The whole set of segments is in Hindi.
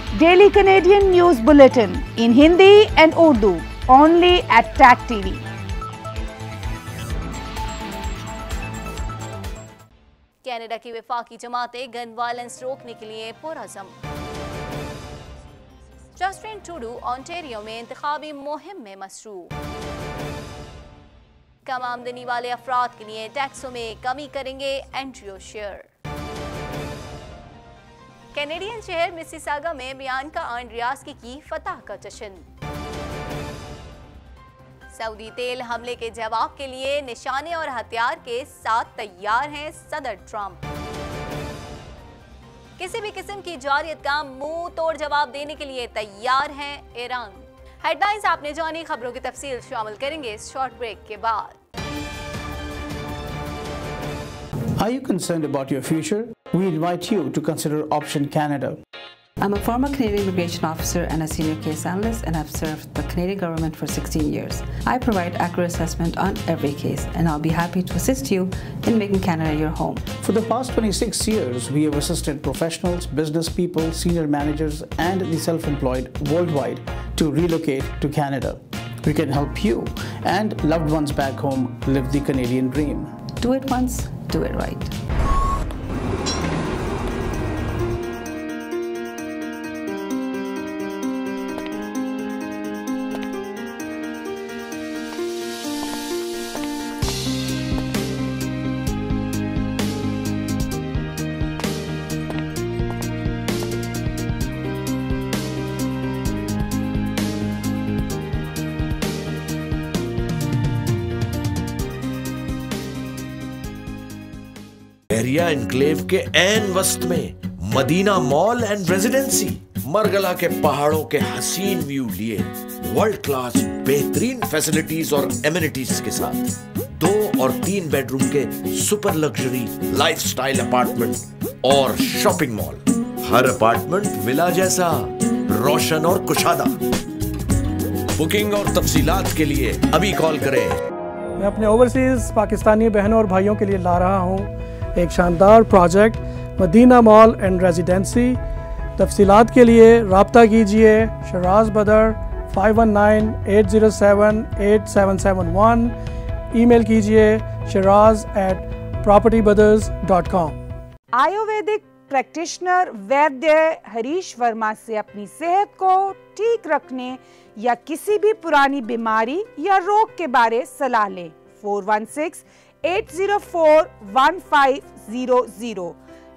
Daily Canadian News Bulletin in Hindi and Urdu only at TAC TV. Canada की वफाकी जमातें गन वायलेंस रोकने के लिए पुरअज़म। जस्टिन ट्रूडो ओंटारियो में इंतखाबी मुहिम में मसरूफ। कम आमदनी वाले अफराद के लिए टैक्सों में कमी करेंगे एंड्रयू शेयर। कैनेडियन शहर मिसिसागा में बियांका आंड्रियास्की की फतह का जश्न। सऊदी तेल हमले के जवाब के लिए निशाने और हथियार के साथ तैयार हैं सदर ट्रंप। किसी भी किस्म की जारियत का मुंह तोड़ जवाब देने के लिए तैयार हैं ईरान। हेडलाइंस आपने जानी, खबरों की तफसील शामिल करेंगे इस शॉर्ट ब्रेक के बाद। Are you concerned about your future? We invite you to consider Option Canada. I'm a former Canadian immigration officer and a senior case analyst, and I've served the Canadian government for 16 years. I provide accurate assessment on every case, and I'll be happy to assist you in making Canada your home. For the past 26 years, we have assisted professionals, business people, senior managers, and the self-employed worldwide to relocate to Canada. We can help you and loved ones back home live the Canadian dream. Do it once, do it right. Area enclave के ऐन वस्त में Madina mall and residency, Margalla के पहाड़ों के हसीन व्यू लिए वर्ल्ड क्लास बेहतरीन फैसिलिटीज और एमिनिटीज के साथ 2 और 3 बेडरूम के सुपर लग्जरी लाइफस्टाइल अपार्टमेंट और शॉपिंग मॉल। हर अपार्टमेंट विला जैसा रोशन और कुशादा। बुकिंग और तफसीलात के लिए अभी कॉल करें। मैं अपने ओवरसीज पाकिस्तानी बहनों और भाइयों के लिए ला रहा हूँ एक शानदार project Madina mall and residency. तफसीलात के लिए रब्ता कीजिए शराज बदर 5198078771। ईमेल कीजिए shiraz@propertybrothers.com। आयुर्वेदिक प्रैक्टिशनर वैद्य हरीश वर्मा से अपनी सेहत को ठीक रखने या किसी भी पुरानी बीमारी या रोग के बारे सलाह लें। 416-804-1500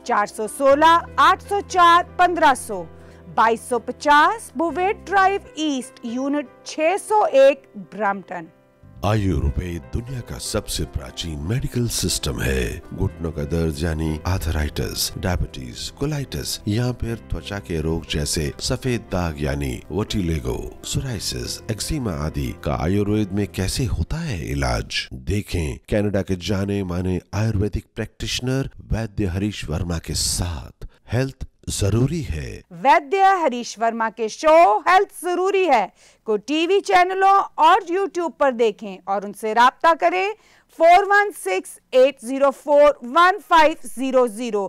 416-804-1500 2250 Bovaird drive east unit 601 Brampton. Ayurveda दुनिया का सबसे प्राचीन मेडिकल सिस्टम है। घुटनों का दर्द यानी आर्थराइटिस, डायबिटीज, कोलाइटिस या फिर त्वचा के रोग जैसे सफेद दाग यानी वोटिलिगो, सोराइसिस, एक्जिमा आदि का आयुर्वेद में कैसे होता है इलाज। देखें कनाडा के जाने माने आयुर्वेदिक प्रैक्टिशनर वैद्य हरीश वर्मा के साथ। हेल्थ जरूरी है। वैद्य हरीश वर्मा के शो हेल्थ जरूरी है को टीवी चैनलों और यूट्यूब पर देखें और उनसे राब्ता करें। 416-804-1500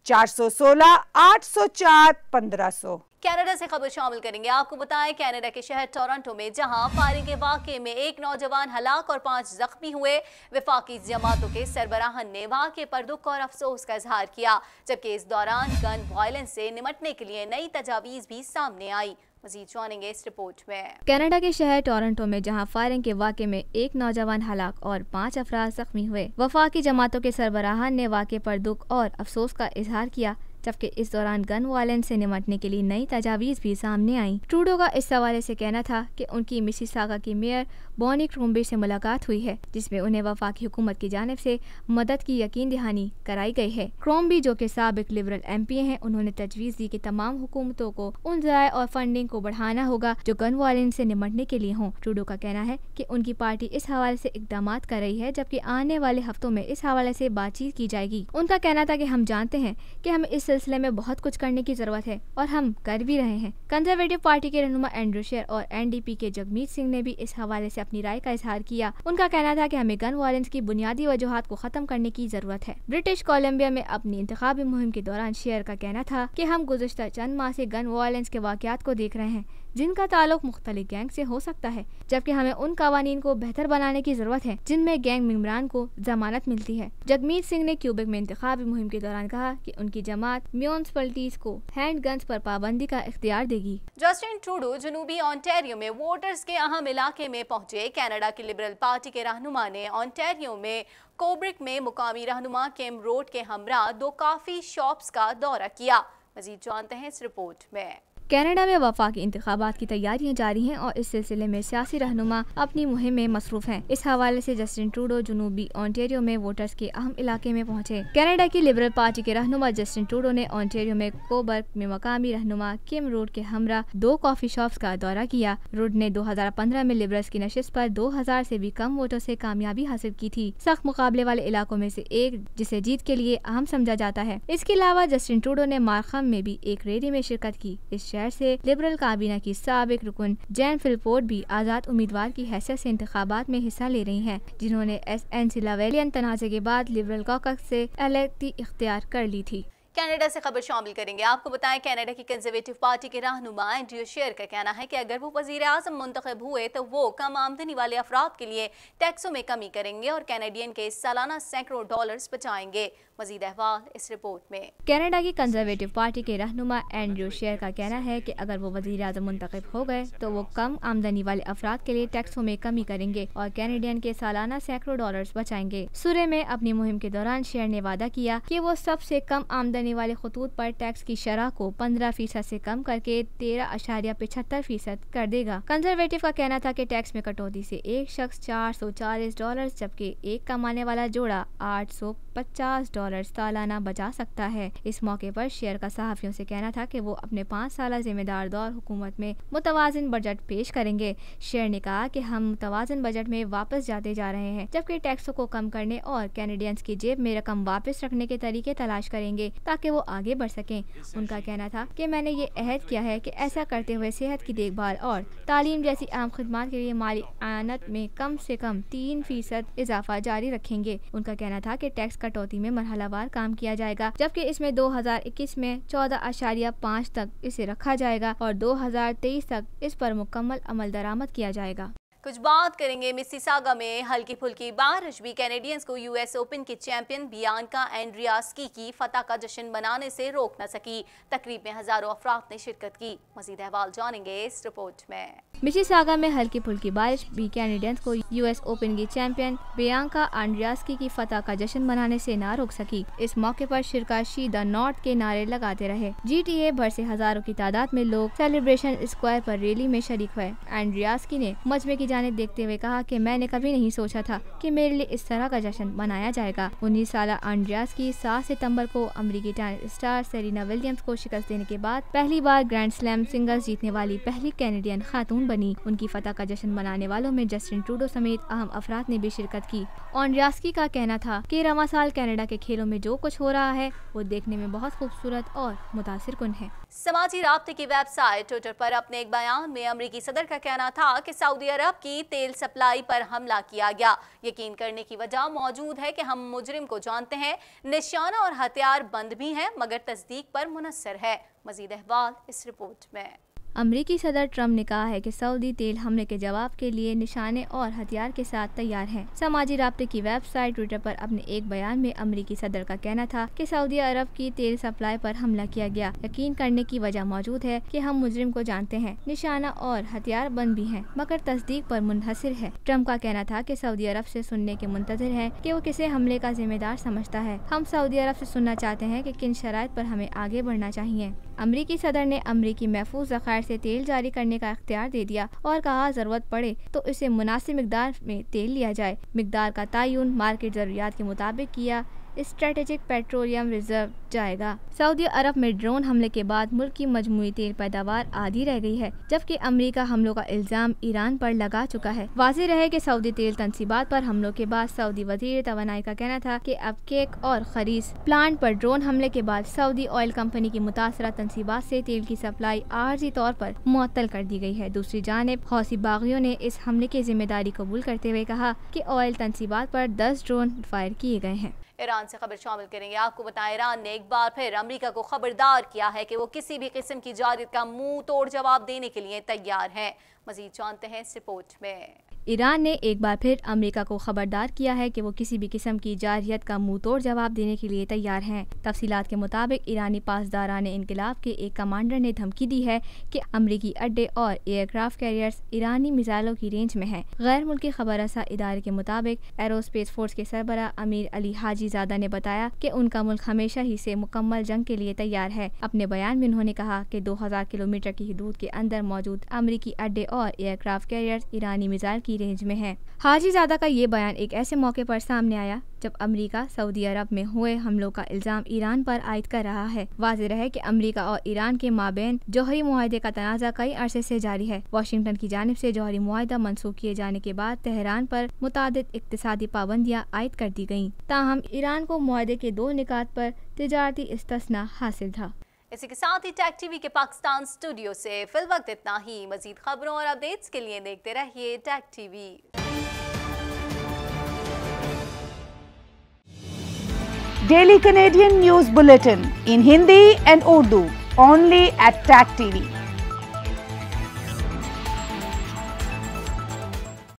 416-804-1500। कनाडा से खबर शामिल करेंगे। आपको बताएं कनाडा के शहर टोरंटो में जहां फायरिंग के वाकये में एक नौजवान हलाक और 5 जख्मी हुए, वफाकी जमातों के सरबराहान ने वाकये पर दुख और अफसोस का इजहार किया, जबकि इस दौरान गन वायलेंस से निमटने के लिए नई तजावीज भी सामने आई। मज़ीद जानेंगे इस रिपोर्ट में। कनाडा के शहर टोरंटो में जहां फायरिंग के वाकये में एक नौजवान हलाक और 5 अफराद जख्मी हुए, वफाकी जमातों के सरबराहान ने वाकये पर दुख और अफसोस का इजहार किया, जबकि इस दौरान गन वायलेंस से निमटने के लिए नई तजावीज़ भी सामने आई। ट्रूडो का इस हवाले से कहना था कि उनकी मिसिसागा की मेयर बॉनी क्रोम्बी से मुलाकात हुई है, जिसमें उन्हें वफाकी हुकूमत की जानिब से मदद की यकीन दहानी कराई गई है। क्रोम्बी जो कि साबिक लिबरल MP हैं, उन्होंने तजवीज़ दी कि तमाम हुकूमतों को उन ज़राए और फंडिंग को बढ़ाना होगा जो गन वायलेंस से निमटने के लिए हों। ट्रूडो का कहना है कि उनकी पार्टी इस हवाले से इकदाम कर रही है, जबकि आने वाले हफ्तों में इस हवाले से बातचीत की जाएगी। उनका कहना था कि हम जानते हैं कि हमें इस सिलसिले में बहुत कुछ करने की जरूरत है और हम कर भी रहे हैं। कंजर्वेटिव पार्टी के रहनुमा एंड्रू शेर और एनडीपी के जगमीत सिंह ने भी इस हवाले से अपनी राय का इजहार किया। उनका कहना था कि हमें गन वायलेंस की बुनियादी वजूहात को खत्म करने की जरूरत है। ब्रिटिश कोलंबिया में अपनी इंतखाबी मुहिम के दौरान शेर का कहना था कि हम गुज़श्ता चंद माह से गन वायलेंस के वाक़यात को देख रहे हैं जिनका ताल्लुक मुख्तलिफ गैंग से हो सकता है, जबकि हमें उन कवानीन को बेहतर बनाने की जरूरत है जिनमें गैंग मेंबरान को जमानत मिलती है। जगमीत सिंह ने क्यूबेक में इंतखाबी मुहिम के दौरान कहा कि उनकी जमात म्यूनिसिपैलिटीज को हैंड गन्स पर पाबंदी का इख्तियार देगी। जस्टिन ट्रूडो जनूबी ऑन्टेरियो में वोटर्स के अहम इलाके में पहुंचे। कनाडा की लिबरल पार्टी के रहनुमा ने ऑन्टेरियो में कोब्रिक में मुकामी रहनुमा केम रोड के हमरा 2 कॉफी शॉप्स का दौरा किया। मजीद जानते हैं इस रिपोर्ट में। कनाडा में वफाकी इंतखाबात की तैयारियां जारी हैं और इस सिलसिले में सियासी रहनुमा अपनी मुहिम में मसरूफ हैं। इस हवाले से जस्टिन ट्रूडो जनूबी ऑन्टेरियो में वोटर्स के अहम इलाके में पहुंचे। कनाडा की लिबरल पार्टी के रहनुमा जस्टिन ट्रूडो ने ऑन्टेरियो में कोबर्ग में मकामी रहनुमा किम रोड के हमरा 2 कॉफी शॉप्स का दौरा किया। रोड ने 2015 में लिबरल्स की नशिस्त पर 2000 से भी कम वोटों से कामयाबी हासिल की थी, सख्त मुकाबले वाले इलाकों में से एक जिसे जीत के लिए अहम समझा जाता है। इसके अलावा जस्टिन ट्रूडो ने मार्खम में भी एक रैली में शिरकत की। इस शहर से लिबरल काबीना की साबिक रुकन जैन फिलपोर्ट भी आज़ाद उम्मीदवार की हैसियत से इंतखाबात में हिस्सा ले रही हैं, जिन्होंने एसएनसी लावेलियन तनाज़े के बाद लिबरल कॉकस से अलहदगी इख्तियार कर ली थी। कनाडा से खबर शामिल करेंगे। आपको बताएं कनाडा की कंजर्वेटिव पार्टी के रहनुमा एंड्रू शेर का कहना है कि अगर वो वजीर आज़म मुंतखब हुए तो वो कम आमदनी वाले अफराद के लिए टैक्सों में कमी करेंगे और कैनेडियन के सालाना सैकड़ों डॉलर्स बचाएंगे। मजीद अहवाल इस रिपोर्ट में। कनाडा की कंजर्वेटिव पार्टी के रहनुमा एंड्रू शेर का कहना है कि अगर वो वजीर आज़म मुंतखब हो गए तो वो कम आमदनी वाले अफराद के लिए टैक्सों में कमी करेंगे और कैनेडियन के सालाना सैकड़ों डॉलर्स बचाएंगे। सूरे में अपनी मुहिम के दौरान शेर ने वादा किया कि वो सबसे कम आमदनी वाले खतूत पर टैक्स की शरह को 15% से कम करके 13.75% कर देगा। कंजर्वेटिव का कहना था कि टैक्स में कटौती से एक शख्स $440 जबकि एक कमाने वाला जोड़ा $850 सालाना बचा सकता है। इस मौके पर शेर का सहाफियों से कहना था कि वो अपने 5 साल जिम्मेदार दौर हुकूमत में मुतवाज़िन बजट पेश करेंगे। शेर ने कहा कि हम मुतवाज़िन बजट में वापस जाते जा रहे हैं, जबकि टैक्सों को कम करने और कैनेडियंस की जेब में रकम वापस रखने के तरीके तलाश करेंगे ताकि वो आगे बढ़ सकें। उनका कहना था कि मैंने ये अहद किया है कि ऐसा करते हुए सेहत की देखभाल और तालीम जैसी आम खिदमत के लिए माली आनत में कम से कम 3% इजाफा जारी रखेंगे। उनका कहना था कि टैक्स कटौती में मरहलावार काम किया जाएगा, जबकि इसमें 2021 में 14.5 तक इसे रखा जाएगा और 2023 तक इस पर मुकम्मल अमल दरामद किया जाएगा। कुछ बात करेंगे मिसिसागा में हल्की फुल्की बारिश भी कैनेडियंस को यूएस ओपन के चैंपियन बियांका एंड्रियास्की की फतह का जश्न मनाने से रोक न सकी। तकरीब में हजारों अफराद ने शिरकत की। मजीद अहवाल जानेंगे इस रिपोर्ट में। मिसिसागा में हल्की फुल्की बारिश भी कैनेडियंस को यूएस ओपन की चैंपियन बियांका एंड्रियास्की की फतह का जश्न मनाने से न रोक सकी। इस मौके पर शिरका शी द नॉर्थ के नारे लगाते रहे। GTA भर से हजारों की तादाद में लोग सेलिब्रेशन स्क्वायर पर रैली में शरीक हुए। एंड्रियास्की ने मजमे की जानिब देखते हुए कहा कि मैंने कभी नहीं सोचा था कि मेरे लिए इस तरह का जश्न मनाया जाएगा। 19 साल एंड्रियास्की 7 सितंबर को अमेरिकी टेनिस स्टार सेरेना विलियम्स को शिकस्त देने के बाद पहली बार ग्रैंड स्लैम सिंगल्स जीतने वाली पहली कैनेडियन खातून बनी। उनकी फतह का जश्न मनाने वालों में जस्टिन ट्रूडो समेत अहम अफराद ने भी शिरकत की। एंड्रियास्की का कहना था कि रवां साल कनाडा के खेलों में जो कुछ हो रहा है वो देखने में बहुत खूबसूरत और मुतासिर कुन है। समाजी राब्ते की वेबसाइट ट्विटर पर अपने एक बयान में अमेरिकी सदर का कहना था कि सऊदी अरब की तेल सप्लाई पर हमला किया गया। यकीन करने की वजह मौजूद है कि हम मुजरिम को जानते हैं, निशाना और हथियार बंद भी हैं मगर तस्दीक पर मुनस्सर है। मजीद अहवाल इस रिपोर्ट में। अमरीकी सदर ट्रम्प ने कहा है कि सऊदी तेल हमले के जवाब के लिए निशाने और हथियार के साथ तैयार हैं। समाजी राब्ते की वेबसाइट ट्विटर पर अपने एक बयान में अमरीकी सदर का कहना था कि सऊदी अरब की तेल सप्लाई पर हमला किया गया। यकीन करने की वजह मौजूद है कि हम मुजरिम को जानते हैं, निशाना और हथियार बंद भी हैं मगर तस्दीक पर मुनहसिर है। ट्रम्प का कहना था कि सऊदी अरब से सुनने के मुंतजिर है कि वो किसे हमले का जिम्मेदार समझता है। हम सऊदी अरब से सुनना चाहते हैं कि किन शराइत पर हमें आगे बढ़ना चाहिए। अमरीकी सदर ने अमरीकी महफूज ज़खायर से तेल जारी करने का इख्तियार दे दिया और कहा जरूरत पड़े तो इसे मुनासिब मिकदार में तेल लिया जाए। मिकदार का तयन मार्केट जरूरियात के मुताबिक किया स्ट्रेटेजिक पेट्रोलियम रिजर्व जाएगा। सऊदी अरब में ड्रोन हमले के बाद मुल्क की मजमूई तेल पैदावार आधी रह गई है, जबकि अमेरिका हमलों का इल्जाम ईरान पर लगा चुका है। वाज़ेह रहे कि सऊदी तेल तनसीबात पर हमलों के बाद सऊदी वज़ीर तवानाई का कहना था कि अब केक और खरीस प्लांट पर ड्रोन हमले के बाद सऊदी ऑयल कंपनी की मुतासरा तनसीबात से तेल की सप्लाई आर्जी तौर पर मुअत्तल कर दी गई है। दूसरी जानिब हौसी बागियों ने इस हमले की जिम्मेदारी कबूल करते हुए कहा कि ऑयल तनसीबात पर 10 ड्रोन फायर किए गए हैं। ईरान से खबर शामिल करेंगे। आपको बताएं, ईरान ने एक बार फिर अमेरिका को खबरदार किया है कि वो किसी भी किस्म की जारियत का मुंह तोड़ जवाब देने के लिए तैयार है। मजीद जानते हैं इस रिपोर्ट में। ईरान ने एक बार फिर अमेरिका को खबरदार किया है कि वो किसी भी किस्म की जारहियत का मुंह तोड़ जवाब देने के लिए तैयार हैं। तफसीलात के मुताबिक ईरानी पासदारान इनकलाब के एक कमांडर ने धमकी दी है कि अमरीकी अड्डे और एयरक्राफ्ट कैरियर्स ईरानी मिसाइलों की रेंज में हैं। गैर मुल्की खबर रसा इदारे के मुताबिक एरोस्पेस फोर्स के सरबरा अमीर अली हाजी ज़ादा ने बताया कि उनका मुल्क हमेशा ही से मुकम्मल जंग के लिए तैयार है। अपने बयान में उन्होंने कहा कि 2000 किलोमीटर की हदूद के अंदर मौजूद अमरीकी अड्डे और एयरक्राफ्ट कैरियर्स ईरानी मिसाइल की रेंज में है। हाजी ज़ादा का ये बयान एक ऐसे मौके पर सामने आया जब अमेरिका सऊदी अरब में हुए हमलों का इल्जाम ईरान पर आयद कर रहा है। वाज़ेह रहे कि अमेरिका और ईरान के माबैन जौहरी मुआहदे का तनाज़ा कई अरसे से जारी है। वाशिंगटन की जानिब से जौहरी मुआहदा मनसूख किए जाने के बाद तेहरान पर मुतादिद इक्तिसादी पाबंदियां आयद कर दी गयी। ताहम ईरान को मुआहदे के 2 निकात पर तिजारती इस्तिस्ना हासिल था। इसी के साथ ही टैग टीवी के पाकिस्तान स्टूडियो से फिल वक्त इतना ही। मजीद खबरों और अपडेट्स के लिए देखते रहिए TAG TV. Daily Canadian News Bulletin in Hindi and Urdu only at TAG TV.